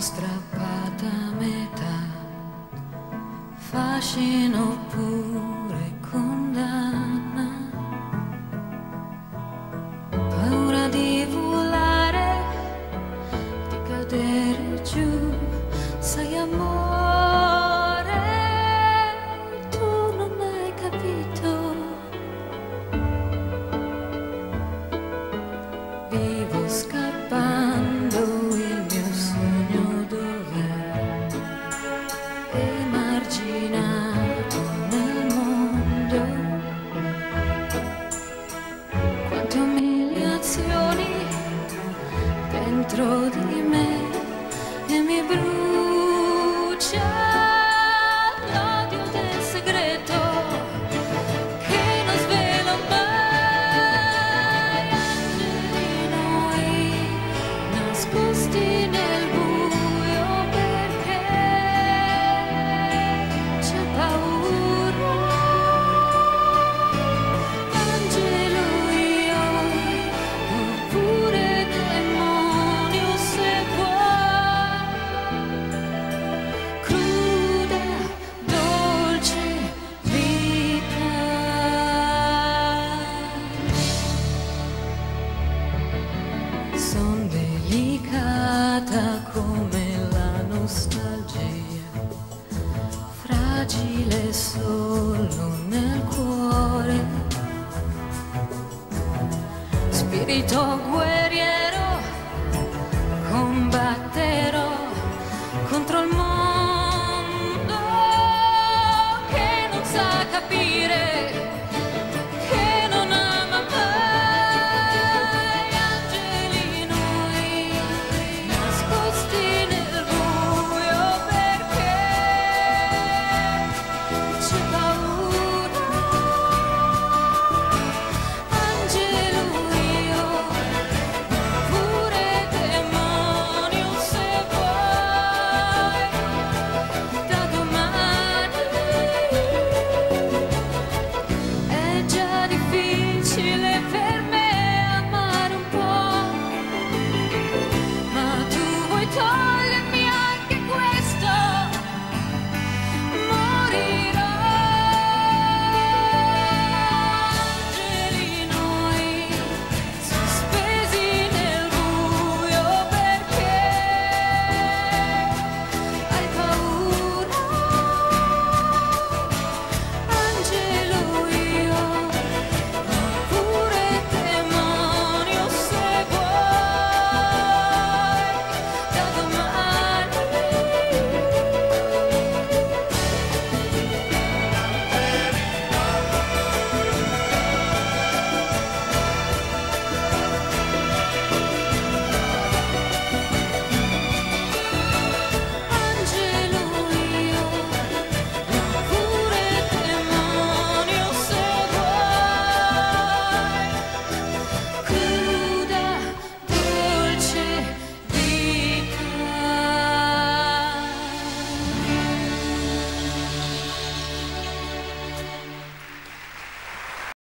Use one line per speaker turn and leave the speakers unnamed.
strappata a metà, fascino pure condanna, paura di volare, di cadere giù, sai amore, tu non hai capito, vivo scappando, il mio sogno dov'è? Emarginato nel mondo, quante umiliazioni dentro di me e mi brucia l'odio del segreto che non svelo mai, angeli noi nascosti nel buio perché c'è paura, angelo io oppure demonio se vuoi, cruda, dolce vita. Son delicata come la nostalgia, fragile solo nel cuore, spirito guerriero